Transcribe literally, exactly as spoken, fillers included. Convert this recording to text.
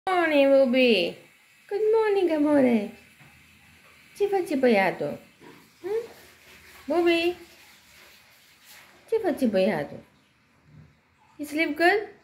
Morning, Bobby. Good morning, amore. Ce faci băiatul? Hm? Bobby? Ce face băiatul? You sleep good?